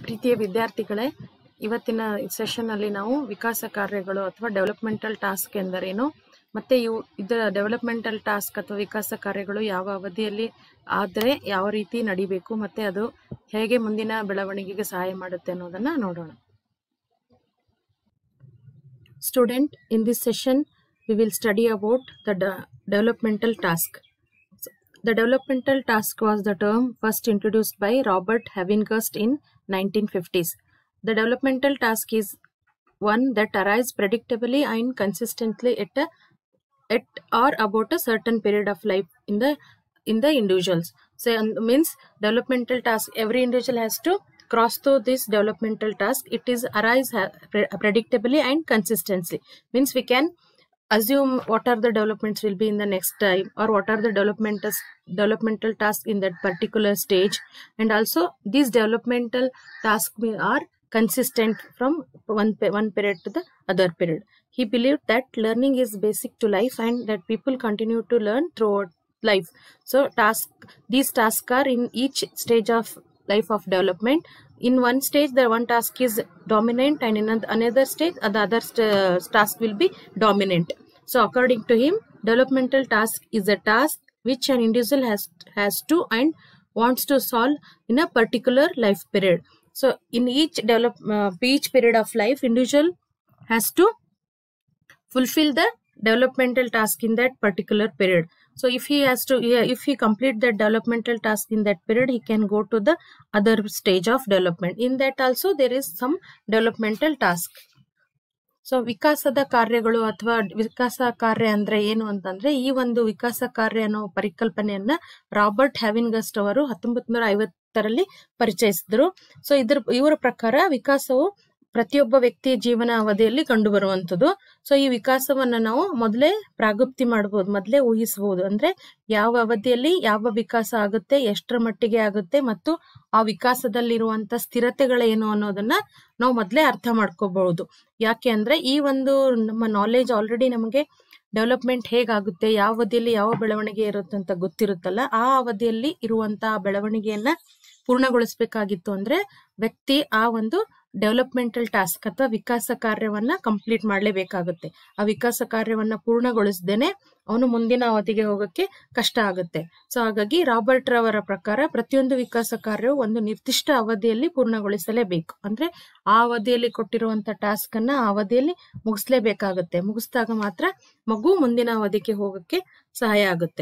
ಪ್ರೀತಿಯ ವಿದ್ಯಾರ್ಥಿಗಳೇ, ಇವತ್ತಿನ ಸೆಷನ್ ಅಲ್ಲಿ ನಾವು ವಿಕಾಸ ಕಾರ್ಯಗಳು ಅಥವಾ ಡೆವಲಪ್ಮೆಂಟಲ್ ಟಾಸ್ಕ್ ಎಂದರೇನು, ಮತ್ತೆ ಇದರ ಡೆವಲಪ್ಮೆಂಟಲ್ ಟಾಸ್ಕ್ ಅಥವಾ ವಿಕಾಸ ಕಾರ್ಯಗಳು ಯಾವ ಅವಧಿಯಲ್ಲಿ ಆದರೆ ಯಾವ ರೀತಿ ನಡಿಬೇಕು, ಮತ್ತೆ ಅದು ಹೇಗೆ ಮುಂದಿನ ಬೆಳವಣಿಗೆಗೆ ಸಹಾಯ ಮಾಡುತ್ತೆ ಅನ್ನೋದನ್ನ ನೋಡೋಣ. Student, in this session we will study about the developmental task. The developmental task was the term first introduced by Robert Havingust in 1950s. The developmental task is one that arises predictably and consistently at or about a certain period of life in the individuals. So means developmental task, every individual has to cross through this developmental task. It is arise predictably and consistently. Means we can assume what are the developments will be in the next time, or what are the developmental tasks in that particular stage, and also these developmental tasks are consistent from one period to the other period. He believed that learning is basic to life and that people continue to learn throughout life. So these tasks are in each stage of life of development. In one stage the one task is dominant, and in another stage the other task will be dominant. So according to him, developmental task is a task which an individual has to and wants to solve in a particular life period. So in each period of life, individual has to fulfill the developmental task in that particular period. So if he complete that developmental task in that period, he can go to the other stage of development. In that also there is some developmental task. So ವಿಕಾಸದ ಕಾರ್ಯಗಳು ಅಥವಾ ವಿಕಾಸ ಕಾರ್ಯ ಅಂದ್ರೆ ಏನು ಅಂತಂದ್ರೆ, ಈ ಒಂದು ವಿಕಾಸ ಕಾರ್ಯ ಅನ್ನೋ ಪರಿಕಲ್ಪನೆಯನ್ನ ರಾಬರ್ಟ್ ಹ್ಯಾವಿಂಗಸ್ಟ್ ಅವರು 1950ರಲ್ಲಿ ಪರಿಚಯಿಸಿದ್ರು. ಸೊ ಇವರ ಪ್ರಕಾರ ವಿಕಾಸವು ಪ್ರತಿಯೊಬ್ಬ ವ್ಯಕ್ತಿಯ ಜೀವನ ಅವಧಿಯಲ್ಲಿ ಕಂಡು ಬರುವಂತದ್ದು. ಸೊ ಈ ವಿಕಾಸವನ್ನ ನಾವು ಮೊದಲೇ ಪ್ರಾಗುಪ್ತಿ ಮಾಡಬಹುದು, ಮೊದಲೇ ಊಹಿಸಬಹುದು. ಅಂದ್ರೆ ಯಾವ ಅವಧಿಯಲ್ಲಿ ಯಾವ ವಿಕಾಸ ಆಗುತ್ತೆ, ಎಷ್ಟರ ಮಟ್ಟಿಗೆ ಆಗುತ್ತೆ, ಮತ್ತು ಆ ವಿಕಾಸದಲ್ಲಿರುವಂತ ಸ್ಥಿರತೆಗಳೇನು ಅನ್ನೋದನ್ನ ನಾವು ಮೊದಲೇ ಅರ್ಥ ಮಾಡ್ಕೋಬಹುದು. ಯಾಕೆ ಅಂದ್ರೆ ಈ ಒಂದು ನಮ್ಮ ನಾಲೆಜ್ ಆಲ್ರೆಡಿ ನಮಗೆ ಡೆವಲಪ್ಮೆಂಟ್ ಹೇಗಾಗುತ್ತೆ, ಯಾವ ಅವಧಿಯಲ್ಲಿ ಯಾವ ಬೆಳವಣಿಗೆ ಇರುತ್ತೆ ಅಂತ ಗೊತ್ತಿರುತ್ತಲ್ಲ, ಆ ಅವಧಿಯಲ್ಲಿ ಇರುವಂತಹ ಬೆಳವಣಿಗೆಯನ್ನ ಪೂರ್ಣಗೊಳಿಸಬೇಕಾಗಿತ್ತು ಅಂದ್ರೆ ವ್ಯಕ್ತಿ ಆ ಒಂದು ಡೆವಲಪ್ಮೆಂಟಲ್ ಟಾಸ್ಕ್ ಅಥವಾ ವಿಕಾಸ ಕಾರ್ಯವನ್ನ ಕಂಪ್ಲೀಟ್ ಮಾಡಲೇಬೇಕಾಗುತ್ತೆ. ಆ ವಿಕಾಸ ಕಾರ್ಯವನ್ನ ಪೂರ್ಣಗೊಳಿಸದೇನೆ ಅವನು ಮುಂದಿನ ಅವಧಿಗೆ ಹೋಗಕ್ಕೆ ಕಷ್ಟ ಆಗುತ್ತೆ. ಸೊ ಹಾಗಾಗಿ ರಾಬರ್ಟ್ ರವರ ಪ್ರಕಾರ ಪ್ರತಿಯೊಂದು ವಿಕಾಸ ಕಾರ್ಯವು ಒಂದು ನಿರ್ದಿಷ್ಟ ಅವಧಿಯಲ್ಲಿ ಪೂರ್ಣಗೊಳಿಸಲೇಬೇಕು. ಅಂದ್ರೆ ಆ ಅವಧಿಯಲ್ಲಿ ಕೊಟ್ಟಿರುವಂತ ಟಾಸ್ಕ್ ಅನ್ನ ಆ ಅವಧಿಯಲ್ಲಿ ಮುಗಿಸ್ಲೇಬೇಕಾಗುತ್ತೆ. ಮುಗಿಸಿದಾಗ ಮಾತ್ರ ಮಗು ಮುಂದಿನ ಅವಧಿಗೆ ಹೋಗಕ್ಕೆ ಸಹಾಯ ಆಗುತ್ತೆ.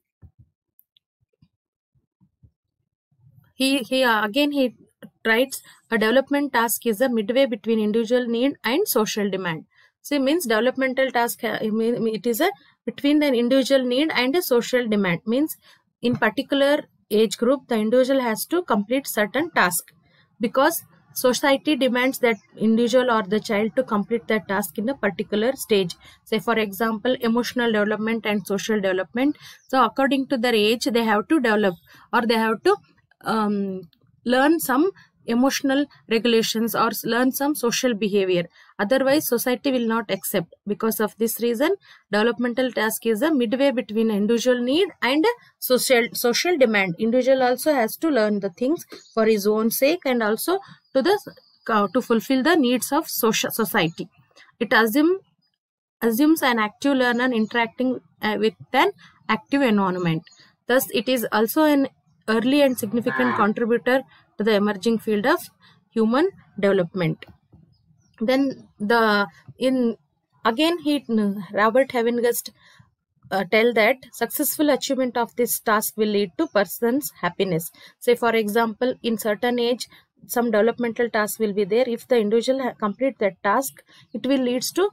He writes, a development task is a midway between individual need and social demand. So it means developmental task, it is a between the individual need and a social demand. Means in particular age group, the individual has to complete certain task because society demands that individual or the child to complete that task in a particular stage. Say for example, emotional development and social development. So according to their age, they have to develop, or they have to learn some emotional regulations or learn some social behavior. Otherwise society will not accept. Because of this reason, developmental task is a midway between individual need and social demand. Individual also has to learn the things for his own sake and also to fulfill the needs of society. It assumes an active learner interacting with an active environment. Thus it is also an early and significant contributor to the emerging field of human development. Then Robert Havingust tell that successful achievement of this task will lead to person's happiness. Say for example, in certain age some developmental task will be there. If the individual complete that task, it will leads to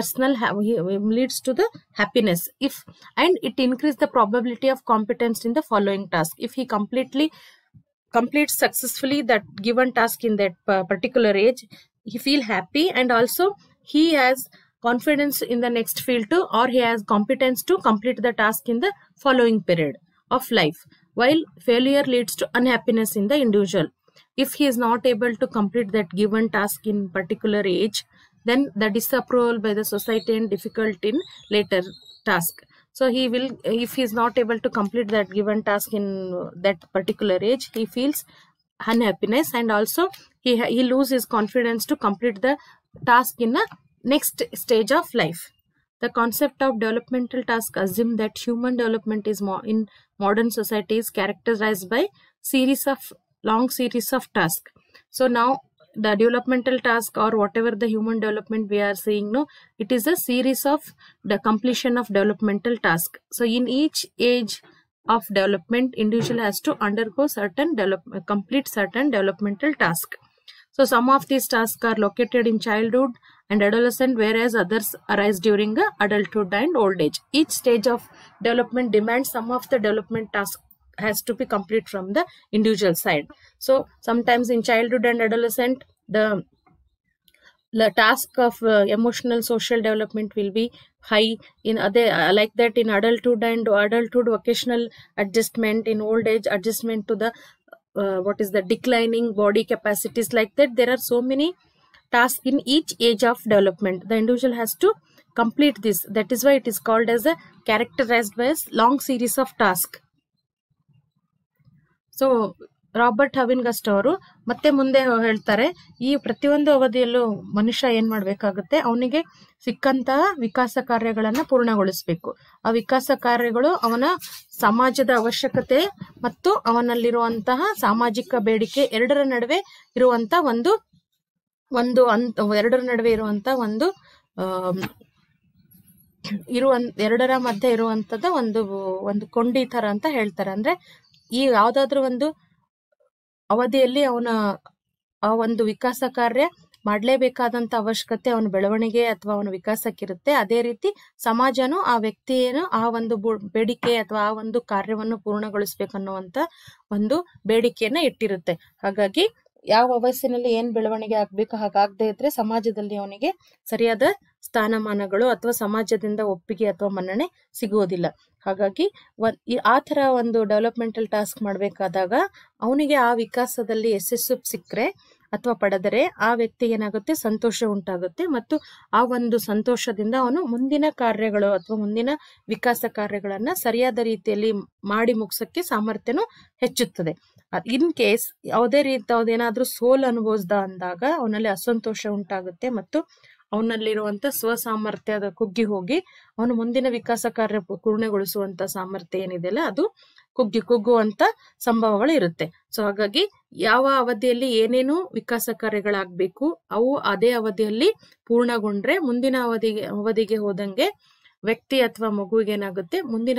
the happiness. And it increase the probability of competence in the following task. If he completes successfully that given task in that particular age, he feel happy, and also he has confidence in the next field too, or he has competence to complete the task in the following period of life. While failure leads to unhappiness in the individual. If he is not able to complete that given task in particular age, then the disapproval by the society and difficult in later task. So if he is not able to complete that given task in that particular age, he feels unhappiness, and also he lose his confidence to complete the task in the next stage of life. The concept of developmental task assume that human development is in modern society is characterized by long series of tasks. So now the developmental task, or whatever the human development we are seeing, no, it is a series of the completion of developmental task. So in each age of development, individual has to undergo complete certain developmental task. So some of these tasks are located in childhood and adolescent, whereas others arise during adulthood and old age. Each stage of development demands some of the development task has to be complete from the individual side. So sometimes in childhood and adolescent, the task of emotional social development will be high. In other like that, in adulthood vocational adjustment, in old age adjustment to the declining body capacities. Like that, there are so many tasks in each age of development. The individual has to complete this. That is why it is called as a characterized by a long series of tasks. So Robert Havighurst ಅವರು ಮತ್ತೆ ಮುಂದೆ ಹೇಳ್ತಾರೆ, ಈ ಪ್ರತಿಯೊಂದು ಅವಧಿಯಲ್ಲೂ ಮನುಷ್ಯ ಏನ್ ಮಾಡ್ಬೇಕಾಗುತ್ತೆ, ಅವನಿಗೆ ಸಿಕ್ಕಂತಹ ವಿಕಾಸ ಕಾರ್ಯಗಳನ್ನ ಪೂರ್ಣಗೊಳಿಸಬೇಕು. ಆ ವಿಕಾಸ ಕಾರ್ಯಗಳು ಅವನ ಸಮಾಜದ ಅವಶ್ಯಕತೆ ಮತ್ತು ಅವನಲ್ಲಿರುವಂತಹ ಸಾಮಾಜಿಕ ಬೇಡಿಕೆ ಎರಡರ ನಡುವೆ ಇರುವಂತ ಎರಡರ ಮಧ್ಯೆ ಇರುವಂತದ ಒಂದು ಕೊಂಡಿ ತರ ಅಂತ ಹೇಳ್ತಾರೆ. ಅಂದ್ರೆ ಈ ಯಾವ್ದಾದ್ರು ಒಂದು ಅವಧಿಯಲ್ಲಿ ಆ ಒಂದು ವಿಕಾಸ ಕಾರ್ಯ ಮಾಡ್ಲೇಬೇಕಾದಂತ ಅವಶ್ಯಕತೆ ಅವನ ಬೆಳವಣಿಗೆ ಅಥವಾ ಅವನ ವಿಕಾಸಕ್ಕಿರುತ್ತೆ. ಅದೇ ರೀತಿ ಸಮಾಜನು ಆ ವ್ಯಕ್ತಿಯನ್ನು ಆ ಒಂದು ಬೇಡಿಕೆ ಅಥವಾ ಆ ಒಂದು ಕಾರ್ಯವನ್ನು ಪೂರ್ಣಗೊಳಿಸ್ಬೇಕನ್ನುವಂತ ಒಂದು ಬೇಡಿಕೆಯನ್ನ ಇಟ್ಟಿರುತ್ತೆ. ಹಾಗಾಗಿ ಯಾವ ವಯಸ್ಸಿನಲ್ಲಿ ಏನ್ ಬೆಳವಣಿಗೆ ಆಗ್ಬೇಕು, ಹಾಗಾಗದೇ ಇದ್ರೆ ಸಮಾಜದಲ್ಲಿ ಅವನಿಗೆ ಸರಿಯಾದ ಸ್ಥಾನಮಾನಗಳು ಅಥವಾ ಸಮಾಜದಿಂದ ಒಪ್ಪಿಗೆ ಅಥವಾ ಮನ್ನಣೆ ಸಿಗುವುದಿಲ್ಲ. ಹಾಗಾಗಿ ಆ ತರ ಒಂದು ಡೆವಲಪ್ಮೆಂಟಲ್ ಟಾಸ್ಕ್ ಮಾಡ್ಬೇಕಾದಾಗ ಅವನಿಗೆ ಆ ವಿಕಾಸದಲ್ಲಿ ಯಶಸ್ಸು ಸಿಕ್ಕರೆ ಅಥವಾ ಪಡೆದರೆ ಆ ವ್ಯಕ್ತಿಗೆ ಏನಾಗುತ್ತೆ, ಸಂತೋಷ ಉಂಟಾಗುತ್ತೆ. ಮತ್ತು ಆ ಒಂದು ಸಂತೋಷದಿಂದ ಅವನು ಮುಂದಿನ ಕಾರ್ಯಗಳು ಅಥವಾ ಮುಂದಿನ ವಿಕಾಸ ಕಾರ್ಯಗಳನ್ನ ಸರಿಯಾದ ರೀತಿಯಲ್ಲಿ ಮಾಡಿ ಮುಗಿಸಕ್ಕೆ ಸಾಮರ್ಥ್ಯನು ಹೆಚ್ಚುತ್ತದೆ. ಇನ್ ಕೇಸ್ ಯಾವುದೇ ರೀತಿಯಾದೇನಾದ್ರೂ ಸೋಲು ಅನುಭವಿಸ್ದ ಅಂದಾಗ ಅವನಲ್ಲಿ ಅಸಂತೋಷ ಉಂಟಾಗುತ್ತೆ ಮತ್ತು ಅವನಲ್ಲಿರುವಂತ ಸ್ವಸಾಮರ್ಥ್ಯದ ಕುಗ್ಗಿ ಹೋಗಿ ಅವನು ಮುಂದಿನ ವಿಕಾಸ ಕಾರ್ಯ ಪೂರ್ಣಗೊಳಿಸುವಂತ ಸಾಮರ್ಥ್ಯ ಏನಿದೆಯಲ್ಲ ಅದು ಕುಗ್ಗುವಂತ ಸಂಭವಗಳು ಇರುತ್ತೆ. ಸೊ ಹಾಗಾಗಿ ಯಾವ ಅವಧಿಯಲ್ಲಿ ಏನೇನು ವಿಕಾಸ ಕಾರ್ಯಗಳಾಗಬೇಕು ಅವು ಅದೇ ಅವಧಿಯಲ್ಲಿ ಪೂರ್ಣಗೊಂಡ್ರೆ ಮುಂದಿನ ಅವಧಿಗೆ ಹೋದಂಗೆ ವ್ಯಕ್ತಿ ಅಥವಾ ಮಗುವಿಗೆ ಏನಾಗುತ್ತೆ, ಮುಂದಿನ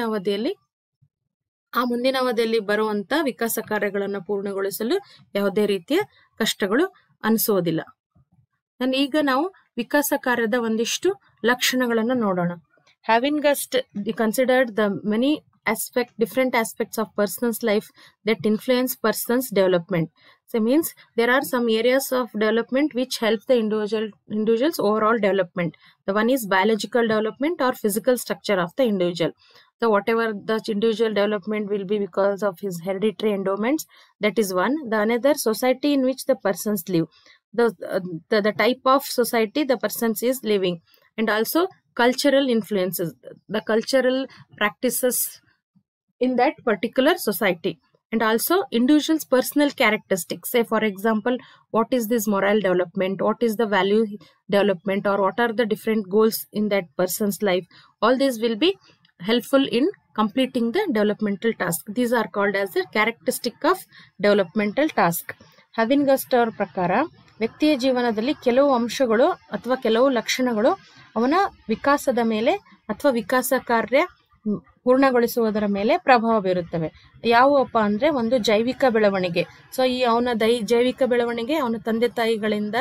ಅವಧಿಯಲ್ಲಿ ಬರುವಂತ ವಿಕಾಸ ಕಾರ್ಯಗಳನ್ನು ಪೂರ್ಣಗೊಳಿಸಲು ಯಾವುದೇ ರೀತಿಯ ಕಷ್ಟಗಳು ಅನಿಸೋದಿಲ್ಲ. ಈಗ ನಾವು ವಿಕಾಸ ಕಾರ್ಯದ ಒಂದಿಷ್ಟು ಲಕ್ಷಣಗಳನ್ನು ನೋಡೋಣ. Havighurst considered the many different aspects of person's life that influence person's development. So means there are some areas of development which help the individual's overall development. The one is biological development or physical structure of the individual. So whatever the individual development will be because of his hereditary endowments, that is one. The another, society in which the persons live. The type of society the persons is living, and also cultural influences, the cultural practices in that particular society, and also individual's personal characteristics. Say for example, what is this moral development, what is the value development, or what are the different goals in that person's life. All these will be helpful in completing the developmental task. These are called as the characteristic of developmental task. Havighurst ಅವರ ಪ್ರಕಾರ ವ್ಯಕ್ತಿಯ ಜೀವನದಲ್ಲಿ ಕೆಲವು ಅಂಶಗಳು ಅಥವಾ ಕೆಲವು ಲಕ್ಷಣಗಳು ಅವನ ವಿಕಾಸದ ಮೇಲೆ ಅಥವಾ ವಿಕಾಸ ಕಾರ್ಯ ಪೂರ್ಣಗೊಳಿಸುವುದರ ಮೇಲೆ ಪ್ರಭಾವ ಬೀರುತ್ತವೆ. ಯಾವುವಪ್ಪ ಅಂದ್ರೆ, ಒಂದು ಜೈವಿಕ ಬೆಳವಣಿಗೆ. ಸೊ ಈ ಅವನ ಜೈವಿಕ ಬೆಳವಣಿಗೆ ಅವನ ತಂದೆ ತಾಯಿಗಳಿಂದ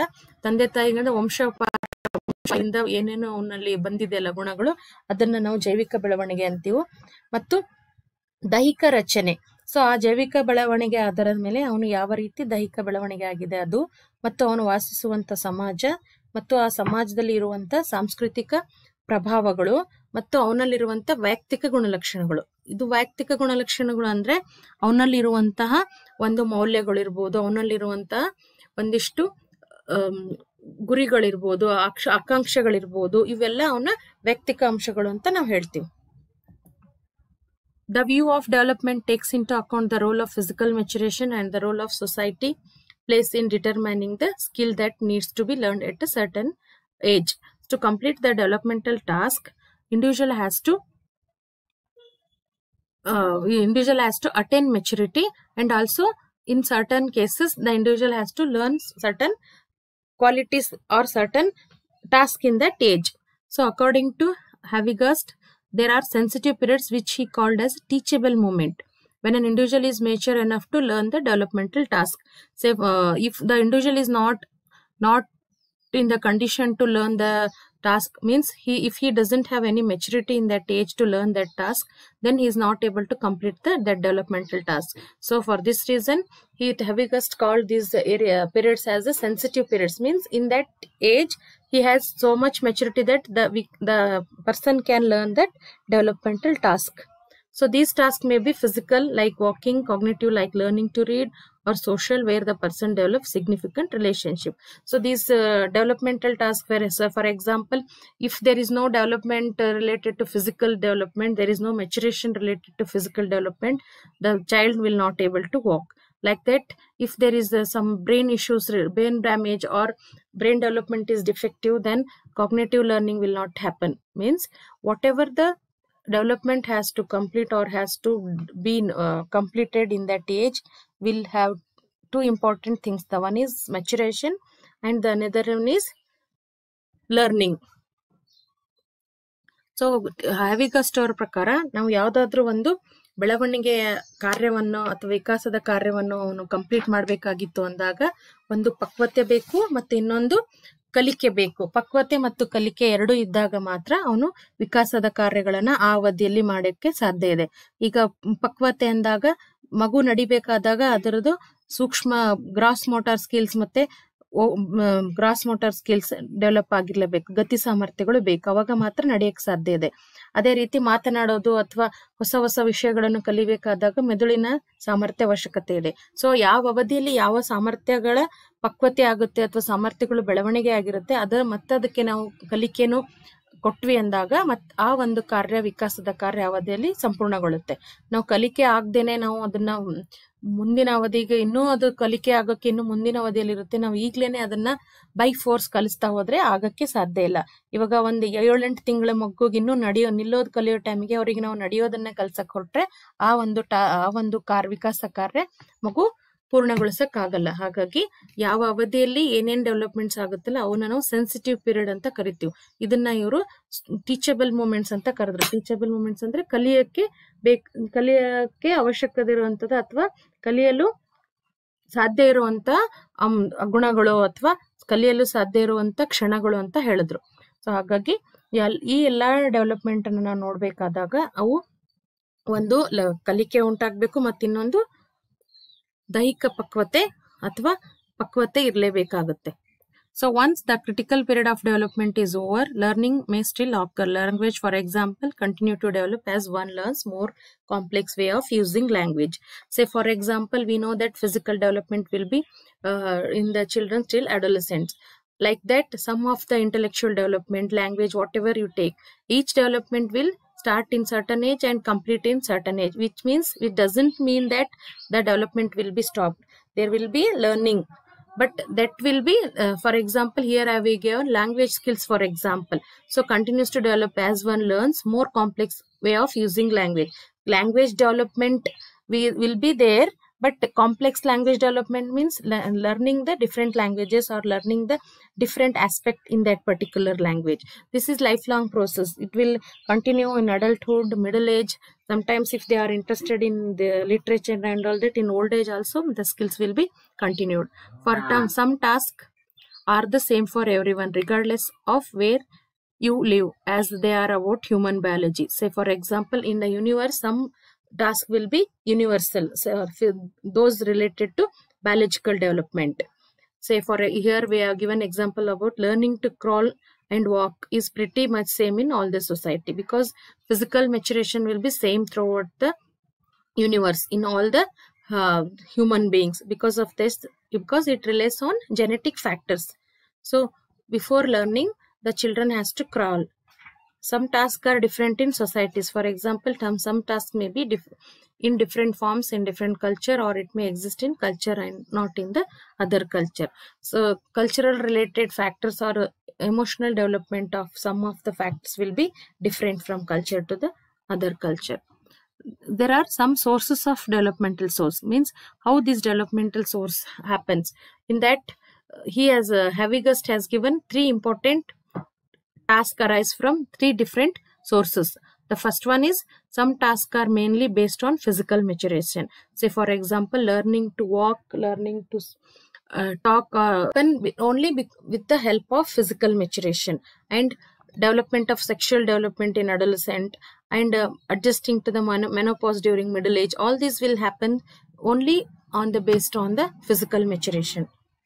ವಂಶದಿಂದ ಏನೇನು ಅವನಲ್ಲಿ ಬಂದಿದೆಯಲ್ಲ ಗುಣಗಳು, ಅದನ್ನ ನಾವು ಜೈವಿಕ ಬೆಳವಣಿಗೆ ಅಂತೀವಿ. ಮತ್ತು ದೈಹಿಕ ರಚನೆ. ಸೊ ಆ ಜೈವಿಕ ಬೆಳವಣಿಗೆ ಆಧಾರದ ಮೇಲೆ ಅವನು ಯಾವ ರೀತಿ ದೈಹಿಕ ಬೆಳವಣಿಗೆ ಆಗಿದೆ ಅದು, ಮತ್ತು ಅವನು ವಾಸಿಸುವಂತ ಸಮಾಜ ಮತ್ತು ಆ ಸಮಾಜದಲ್ಲಿ ಇರುವಂತ ಸಾಂಸ್ಕೃತಿಕ ಪ್ರಭಾವಗಳು ಮತ್ತು ಅವನಲ್ಲಿರುವಂತ ವೈಯಕ್ತಿಕ ಗುಣಲಕ್ಷಣಗಳು. ಇದು ವೈಯಕ್ತಿಕ ಗುಣಲಕ್ಷಣಗಳು ಅಂದ್ರೆ ಅವನಲ್ಲಿರುವಂತಹ ಒಂದು ಮೌಲ್ಯಗಳಿರ್ಬೋದು, ಅವನಲ್ಲಿರುವಂತಹ ಒಂದಿಷ್ಟು ಗುರಿಗಳಿರ್ಬೋದು, ಆಕಾಂಕ್ಷೆಗಳಿರ್ಬೋದು, ಇವೆಲ್ಲ ಅವನ ವೈಯಕ್ತಿಕ ಅಂಶಗಳು ಅಂತ ನಾವು ಹೇಳ್ತೀವಿ. The view of development takes into account the role of physical maturation and the role of society plays in determining the skill that needs to be learned at a certain age. To complete the developmental task, individual has to attain maturity, and also in certain cases the individual has to learn certain qualities or certain task in that age. So according to Havigast, there are sensitive periods which he called as teachable moment, when an individual is mature enough to learn the developmental task. Say if the individual is not in the condition to learn the task, means if he doesn't have any maturity in that age to learn that task, then he is not able to complete that developmental task. So for this reason, Havigast called these periods as the sensitive periods, means in that age he has so much maturity that the person can learn that developmental task. So these tasks may be physical, like walking, cognitive, like learning to read, or social, where the person develops significant relationship. So these developmental tasks, for example, if there is no development related to physical development, there is no maturation related to physical development, the child will not able to walk. Like that, if there is some brain issues, brain damage, or brain development is defective, then cognitive learning will not happen. Means whatever the development has to complete or has to be completed in that age will have two important things. The one is maturation and the another one is learning. So Havighurst ಅವರ ಪ್ರಕಾರ ನಾವು ಯಾವುದಾದ್ರೂ ಒಂದು ಬೆಳವಣಿಗೆಯ ಕಾರ್ಯವನ್ನು ಅಥವಾ ವಿಕಾಸದ ಕಾರ್ಯವನ್ನು ಅವನು ಕಂಪ್ಲೀಟ್ ಮಾಡಬೇಕಾಗಿತ್ತು ಅಂದಾಗ ಒಂದು ಪಕ್ವತೆ ಬೇಕು ಮತ್ತು ಇನ್ನೊಂದು ಕಲಿಕೆ ಬೇಕು. ಪಕ್ವತೆ ಮತ್ತು ಕಲಿಕೆ ಎರಡು ಇದ್ದಾಗ ಮಾತ್ರ ಅವನು ವಿಕಾಸದ ಕಾರ್ಯಗಳನ್ನ ಆ ಅವಧಿಯಲ್ಲಿ ಮಾಡೋಕ್ಕೆ ಸಾಧ್ಯ ಇದೆ. ಈಗ ಪಕ್ವತೆ ಅಂದಾಗ ಮಗು ನಡಿಬೇಕಾದಾಗ ಅದರದ್ದು ಸೂಕ್ಷ್ಮ ಗ್ರಾಸ್ ಮೋಟಾರ್ ಸ್ಕಿಲ್ಸ್ ಮತ್ತೆ ಗ್ರಾಸ್ ಮೋಟಾರ್ ಸ್ಕಿಲ್ಸ್ ಡೆವಲಪ್ ಆಗಿರ್ಲೇಬೇಕು, ಗತಿ ಸಾಮರ್ಥ್ಯಗಳು ಬೇಕು, ಅವಾಗ ಮಾತ್ರ ನಡೆಯಕ್ಕೆ ಸಾಧ್ಯ ಇದೆ. ಅದೇ ರೀತಿ ಮಾತನಾಡೋದು ಅಥವಾ ಹೊಸ ಹೊಸ ವಿಷಯಗಳನ್ನು ಕಲಿಬೇಕಾದಾಗ ಮೆದುಳಿನ ಸಾಮರ್ಥ್ಯ ಅವಶ್ಯಕತೆ ಇದೆ. ಸೊ ಯಾವ ಅವಧಿಯಲ್ಲಿ ಯಾವ ಸಾಮರ್ಥ್ಯಗಳ ಪಕ್ವತೆ ಆಗುತ್ತೆ ಅಥವಾ ಸಾಮರ್ಥ್ಯಗಳು ಬೆಳವಣಿಗೆ ಆಗಿರುತ್ತೆ ಅದಕ್ಕೆ ನಾವು ಕಲಿಕೆನು ಕೊಟ್ವಿ ಅಂದಾಗ ಆ ಒಂದು ಕಾರ್ಯ ವಿಕಾಸದ ಕಾರ್ಯ ಅವಧಿಯಲ್ಲಿ ಸಂಪೂರ್ಣಗೊಳ್ಳುತ್ತೆ. ನಾವು ಕಲಿಕೆ ಆಗದೇನೆ ನಾವು ಅದನ್ನ ಮುಂದಿನ ಅವಧಿಗೆ ಇನ್ನೂ ಅದು ಕಲಿಕೆ ಆಗೋಕ್ಕೆ ಇನ್ನು ಮುಂದಿನ ಅವಧಿಯಲ್ಲಿ ಇರುತ್ತೆ, ನಾವು ಈಗ್ಲೇನೆ ಅದನ್ನ ಬೈ ಫೋರ್ಸ್ ಕಲಿಸ್ತಾ ಹೋದ್ರೆ ಆಗಕ್ಕೆ ಸಾಧ್ಯ ಇಲ್ಲ. ಇವಾಗ ಒಂದು 7-8 ತಿಂಗಳ ಮಗುಗೆ ಇನ್ನೂ ನಿಲ್ಲೋದು ಕಲಿಯೋ ಟೈಮಿಗೆ ಅವರಿಗೆ ನಾವು ನಡೆಯೋದನ್ನ ಕಲ್ಸಕ್ ಹೊರಟ್ರೆ ಆ ಒಂದು ವಿಕಾಸ ಕಾರ್ಯ ಮಗು ಪೂರ್ಣಗೊಳಿಸಕ್ ಆಗಲ್ಲ. ಹಾಗಾಗಿ ಯಾವ ಅವಧಿಯಲ್ಲಿ ಏನೇನ್ ಡೆವಲಪ್ಮೆಂಟ್ಸ್ ಆಗುತ್ತಲ್ಲ ಅವನ್ನ ನಾವು ಸೆನ್ಸಿಟಿವ್ ಪೀರಿಯಡ್ ಅಂತ ಕರಿತೀವಿ. ಇದನ್ನ ಇವರು ಟೀಚಬಲ್ ಮೂಮೆಂಟ್ಸ್ ಅಂತ ಕರೆದ್ರು. ಟೀಚಬಲ್ ಮೂಮೆಂಟ್ಸ್ ಅಂದ್ರೆ ಕಲಿಯಕ್ಕೆ ಅವಶ್ಯಕತೆ ಇರುವಂತದ್ದು ಅಥವಾ ಕಲಿಯಲು ಸಾಧ್ಯ ಇರುವಂತ ಗುಣಗಳು ಅಥವಾ ಕಲಿಯಲು ಸಾಧ್ಯ ಇರುವಂತ ಕ್ಷಣಗಳು ಅಂತ ಹೇಳಿದ್ರು. ಸೊ ಹಾಗಾಗಿ ಈ ಎಲ್ಲಾ ಡೆವಲಪ್ಮೆಂಟ್ ಅನ್ನು ನಾವು ನೋಡ್ಬೇಕಾದಾಗ ಅವು ಒಂದು ಕಲಿಕೆ ಉಂಟಾಗ್ಬೇಕು ಮತ್ತಿನ್ನೊಂದು ದೈಹಿಕ ಪಕ್ವತೆ ಅಥವಾ ಪಕ್ವತೆ ಇರಲೇಬೇಕಾಗುತ್ತೆ. So once the critical period of development is over, learning may still occur. Language, for example, continue to develop as one learns more complex way of using language. Say, for example, we know that physical development will be in the children till adolescents. Like that, some of the intellectual development, language, whatever you take, each development will start in certain age and complete in certain age, which means it doesn't mean that the development will be stopped. There will be learning, but that will be for example, here I will give language skills, for example. So continues to develop as one learns more complex way of using language development will be there, but complex language development means learning the different languages or learning the different aspect in that particular language. This is lifelong process. It will continue in adulthood, middle age. Sometimes if they are interested in the literature and all that, in old age also the skills will be continued. For some tasks are the same for everyone regardless of where you live, as they are about human biology. Say for example, in the universe some task will be universal, so those related to biological development. Say for here we have given example about learning to crawl and walk is pretty much same in all the society, because physical maturation will be same throughout the universe in all the human beings, because of this, because it relies on genetic factors. So before learning, the children has to crawl. some tasks are different in societies. For example, some tasks may be in different forms in different culture, or it may exist in culture and not in the other culture. So cultural related factors or emotional development of some of the factors will be different from culture to the other culture. There are some sources of developmental source, means how this developmental source happens. In that, Havigast has given 3 important tasks arise from 3 different sources. The first one is, some tasks are mainly based on physical maturation. Say for example, learning to walk, learning to talk, only with the help of physical maturation, and development of sexual development in adolescent, and adjusting to the menopause during middle age. All these will happen only based on the physical maturation.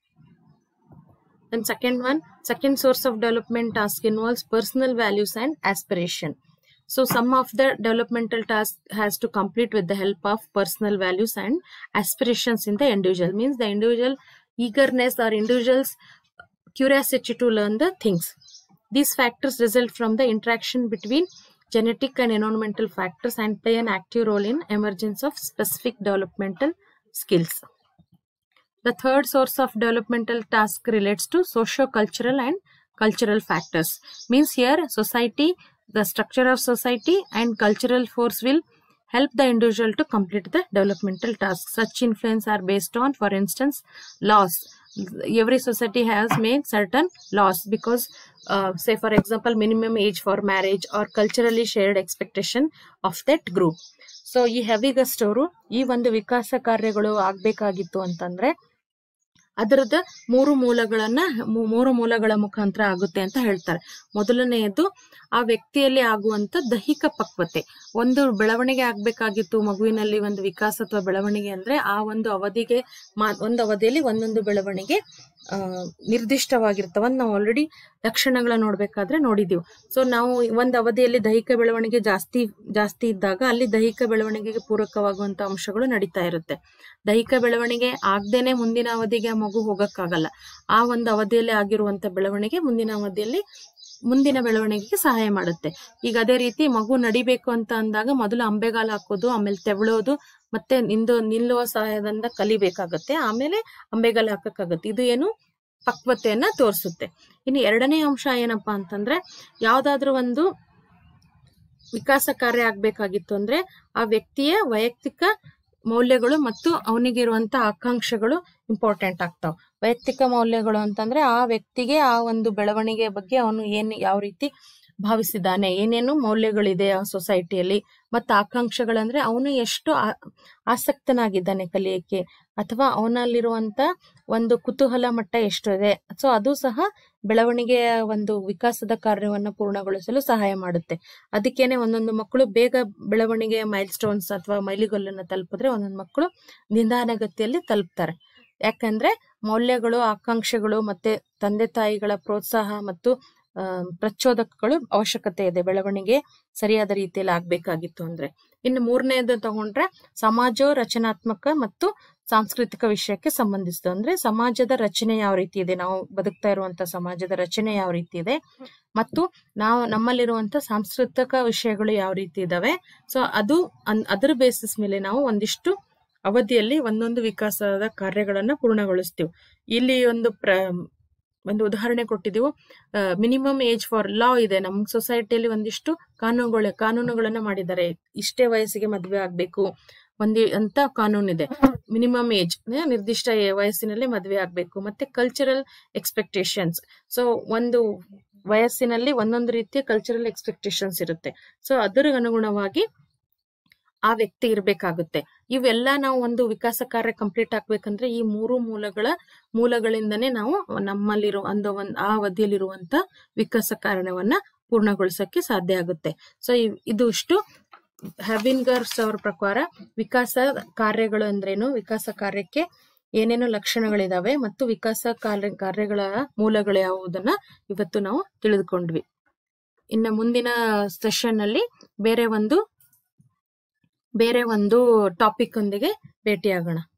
Then second source of development task involves personal values and aspiration. So some of the developmental task has to complete with the help of personal values and aspirations in the individual, means the individual eagerness or individual's curiosity to learn the things. These factors result from the interaction between genetic and environmental factors and play an active role in emergence of specific developmental skills. The third source of developmental task relates to socio-cultural and cultural factors. Means here society, the structure of society and cultural force will help the individual to complete the developmental tasks. Such influence are based on, for instance, laws. Every society has made certain laws because, say for example, minimum age for marriage or culturally shared expectation of that group. So ಈ ಹೆವಿಗಸ್ಟ್ ಅವರು ಈ ಒಂದು ವಿಕಾಸ ಕಾರ್ಯಗಳು ಆಗ್ಬೇಕಾಗಿತ್ತು ಅಂತಂದ್ರೆ ಅದರದ 3 ಮೂಲಗಳ ಮುಖಾಂತರ ಆಗುತ್ತೆ ಅಂತ ಹೇಳ್ತಾರೆ. ಮೊದಲನೆಯದು, ಆ ವ್ಯಕ್ತಿಯಲ್ಲಿ ಆಗುವಂತ ದೈಹಿಕ ಪಕ್ವತೆ. ಒಂದು ಬೆಳವಣಿಗೆ ಆಗ್ಬೇಕಾಗಿತ್ತು ಮಗುವಿನಲ್ಲಿ, ಒಂದು ವಿಕಾಸ ಅಥವಾ ಬೆಳವಣಿಗೆ ಅಂದ್ರೆ ಆ ಒಂದು ಅವಧಿಯಲ್ಲಿ ಒಂದೊಂದು ಬೆಳವಣಿಗೆ ನಿರ್ದಿಷ್ಟವಾಗಿರ್ತವೆ. ನಾವು ಆಲ್ರೆಡಿ ಲಕ್ಷಣಗಳ ನೋಡ್ಬೇಕಾದ್ರೆ ನೋಡಿದೀವಿ. ಸೊ ನಾವು ಒಂದು ಅವಧಿಯಲ್ಲಿ ದೈಹಿಕ ಬೆಳವಣಿಗೆ ಜಾಸ್ತಿ ಇದ್ದಾಗ ಅಲ್ಲಿ ದೈಹಿಕ ಬೆಳವಣಿಗೆಗೆ ಪೂರಕವಾಗುವಂತ ಅಂಶಗಳು ನಡೀತಾ ಇರುತ್ತೆ. ದೈಹಿಕ ಬೆಳವಣಿಗೆ ಆಗದೇನೆ ಮುಂದಿನ ಅವಧಿಗೆ ಮಗು ಹೋಗಕ್ಕಾಗಲ್ಲ. ಆ ಒಂದು ಅವಧಿಯಲ್ಲಿ ಆಗಿರುವಂತ ಬೆಳವಣಿಗೆ ಮುಂದಿನ ಬೆಳವಣಿಗೆಗೆ ಸಹಾಯ ಮಾಡುತ್ತೆ. ಈಗ ಅದೇ ರೀತಿ ಮಗು ನಡಿಬೇಕು ಅಂತ ಅಂದಾಗ ಮೊದಲು ಅಂಬೆಗಾಲ ಹಾಕೋದು, ಆಮೇಲೆ ತೆವಳೋದು, ಮತ್ತೆ ನಿಲ್ಲುವ ಸಹಾಯದಿಂದ ಕಲಿಬೇಕಾಗತ್ತೆ, ಆಮೇಲೆ ಅಂಬೆಗಾಲ ಹಾಕಕ್ಕಾಗತ್ತೆ. ಇದು ಏನು ಪಕ್ವತೆಯನ್ನ ತೋರಿಸುತ್ತೆ. ಇನ್ನು ಎರಡನೇ ಅಂಶ ಏನಪ್ಪಾ ಅಂತಂದ್ರೆ, ಯಾವ್ದಾದ್ರೂ ಒಂದು ವಿಕಾಸ ಕಾರ್ಯ ಆಗ್ಬೇಕಾಗಿತ್ತು ಅಂದ್ರೆ ಆ ವ್ಯಕ್ತಿಯ ವೈಯಕ್ತಿಕ ಮೌಲ್ಯಗಳು ಮತ್ತು ಅವನಿಗಿರುವಂತ ಆಕಾಂಕ್ಷೆಗಳು ಇಂಪಾರ್ಟೆಂಟ್ ಆಗ್ತಾವ. ವೈಯಕ್ತಿಕ ಮೌಲ್ಯಗಳು ಅಂತಂದ್ರೆ ಆ ವ್ಯಕ್ತಿಗೆ ಆ ಒಂದು ಬೆಳವಣಿಗೆ ಬಗ್ಗೆ ಅವನು ಯಾವ ರೀತಿ ಭಾವಿಸಿದ್ದಾನೆ, ಏನೇನು ಮೌಲ್ಯಗಳಿದೆ ಆ ಸೊಸೈಟಿಯಲ್ಲಿ, ಮತ್ತು ಆಕಾಂಕ್ಷೆಗಳಂದ್ರೆ ಅವನು ಎಷ್ಟು ಆಸಕ್ತನಾಗಿದ್ದಾನೆ ಕಲಿಯಕ್ಕೆ, ಅಥವಾ ಅವನಲ್ಲಿರುವಂತ ಒಂದು ಕುತೂಹಲ ಮಟ್ಟ ಎಷ್ಟು ಇದೆ. ಸೊ ಅದು ಸಹ ಬೆಳವಣಿಗೆಯ ಒಂದು ವಿಕಾಸದ ಕಾರ್ಯವನ್ನು ಪೂರ್ಣಗೊಳಿಸಲು ಸಹಾಯ ಮಾಡುತ್ತೆ. ಅದಕ್ಕೇನೆ ಒಂದೊಂದು ಮಕ್ಕಳು ಬೇಗ ಬೆಳವಣಿಗೆಯ ಮೈಲ್ ಸ್ಟೋನ್ಸ್ ಅಥವಾ ಮೈಲಿಗಲ್ಲನ್ನು ತಲುಪಿದ್ರೆ ಒಂದೊಂದು ಮಕ್ಕಳು ನಿಧಾನಗತಿಯಲ್ಲಿ ತಲುಪ್ತಾರೆ. ಯಾಕಂದ್ರೆ ಮೌಲ್ಯಗಳು, ಆಕಾಂಕ್ಷೆಗಳು ಮತ್ತೆ ತಂದೆ ತಾಯಿಗಳ ಪ್ರೋತ್ಸಾಹ ಮತ್ತು ಪ್ರಚೋದಕಗಳು ಅವಶ್ಯಕತೆ ಇದೆ ಬೆಳವಣಿಗೆ ಸರಿಯಾದ ರೀತಿಯಲ್ಲಿ ಆಗ್ಬೇಕಾಗಿತ್ತು ಅಂದ್ರೆ. ಇನ್ನು ಮೂರನೇದು ತಗೊಂಡ್ರೆ ಸಮಾಜ ರಚನಾತ್ಮಕ ಮತ್ತು ಸಾಂಸ್ಕೃತಿಕ ವಿಷಯಕ್ಕೆ ಸಂಬಂಧಿಸಿದ, ಅಂದ್ರೆ ಸಮಾಜದ ರಚನೆ ಯಾವ ರೀತಿ ಇದೆ, ನಾವು ಬದುಕ್ತಾ ಇರುವಂತ ಸಮಾಜದ ರಚನೆ ಯಾವ ರೀತಿ ಇದೆ, ಮತ್ತು ನಮ್ಮಲ್ಲಿರುವಂತ ಸಾಂಸ್ಕೃತಿಕ ವಿಷಯಗಳು ಯಾವ ರೀತಿ ಇದಾವೆ. ಸೊ ಅದರ ಬೇಸಿಸ್ ಮೇಲೆ ನಾವು ಒಂದಿಷ್ಟು ಅವಧಿಯಲ್ಲಿ ಒಂದೊಂದು ವಿಕಾಸದ ಕಾರ್ಯಗಳನ್ನ ಪೂರ್ಣಗೊಳಿಸ್ತೀವಿ. ಇಲ್ಲಿ ಒಂದು ಉದಾಹರಣೆ ಕೊಟ್ಟಿದ್ದೀವಿ. ಮಿನಿಮಮ್ ಏಜ್ ಫಾರ್ ಲಾ ಇದೆ ನಮ್ಮ ಸೊಸೈಟಿಯಲ್ಲಿ. ಒಂದಿಷ್ಟು ಕಾನೂನುಗಳನ್ನ ಮಾಡಿದ್ದಾರೆ. ಇಷ್ಟೇ ವಯಸ್ಸಿಗೆ ಮದ್ವೆ ಆಗ್ಬೇಕು ಅಂತ ಕಾನೂನಿದೆ. ಮಿನಿಮಮ್ ಏಜ್, ನಿರ್ದಿಷ್ಟ ವಯಸ್ಸಿನಲ್ಲಿ ಮದ್ವೆ ಆಗ್ಬೇಕು. ಮತ್ತೆ ಕಲ್ಚರಲ್ ಎಕ್ಸ್ಪೆಕ್ಟೇಷನ್ಸ್. ಸೊ ಒಂದು ವಯಸ್ಸಿನಲ್ಲಿ ಒಂದೊಂದು ರೀತಿಯ ಕಲ್ಚರಲ್ ಎಕ್ಸ್ಪೆಕ್ಟೇಷನ್ಸ್ ಇರುತ್ತೆ. ಸೊ ಅದರ ಅನುಗುಣವಾಗಿ ಆ ವ್ಯಕ್ತಿ ಇರ್ಬೇಕಾಗುತ್ತೆ. ಇವೆಲ್ಲ ನಾವು ಒಂದು ವಿಕಾಸ ಕಾರ್ಯ ಕಂಪ್ಲೀಟ್ ಆಗ್ಬೇಕಂದ್ರೆ ಈ 3 ಮೂಲಗಳಿಂದನೇ ನಾವು ನಮ್ಮಲ್ಲಿರೋ ಆ ಅವಧಿಯಲ್ಲಿರುವಂತ ವಿಕಾಸ ಕಾರ್ಯವನ್ನ ಪೂರ್ಣಗೊಳಿಸಕ್ಕೆ ಸಾಧ್ಯ ಆಗುತ್ತೆ. ಸೊ ಇದು ಇಷ್ಟು ಹ್ಯಾವಿನ್ಗರ್ಸ್ ಅವರ ಪ್ರಕಾರ ವಿಕಾಸ ಕಾರ್ಯಗಳು ಅಂದ್ರೇನು, ವಿಕಾಸ ಕಾರ್ಯಕ್ಕೆ ಏನೇನು ಲಕ್ಷಣಗಳಿದಾವೆ ಮತ್ತು ವಿಕಾಸ ಕಾರ್ಯಗಳ ಮೂಲಗಳು ಯಾವುದನ್ನ ಇವತ್ತು ನಾವು ತಿಳಿದುಕೊಂಡ್ವಿ. ಇನ್ನು ಮುಂದಿನ ಸೆಷನ್ ಅಲ್ಲಿ ಬೇರೆ ಒಂದು ಟಾಪಿಕ್ ಒಂದಿಗೆ ಭೇಟಿಯಾಗೋಣ.